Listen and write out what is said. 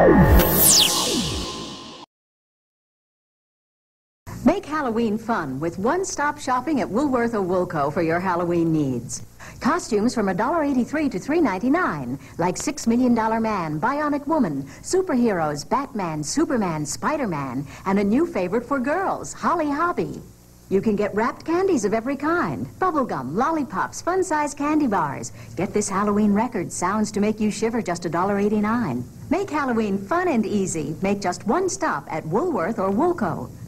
Make Halloween fun with one-stop shopping at Woolworth or Woolco for your Halloween needs. Costumes from $1.83 to $3.99, like $6 Million Man, Bionic Woman, superheroes, Batman, Superman, Spider-Man, and a new favorite for girls, Holly Hobby. You can get wrapped candies of every kind, bubblegum, lollipops, fun-sized candy bars. Get this Halloween record, sounds to make you shiver, just $1.89. Make Halloween fun and easy. Make just one stop at Woolworth or Woolco.